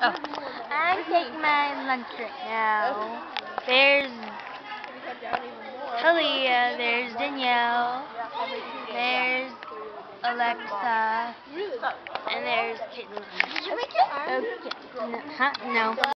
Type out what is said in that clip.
Oh, I'm taking my lunch right now. There's Talia, there's Danielle, there's Alexa, and there's Caitlin. Okay. No.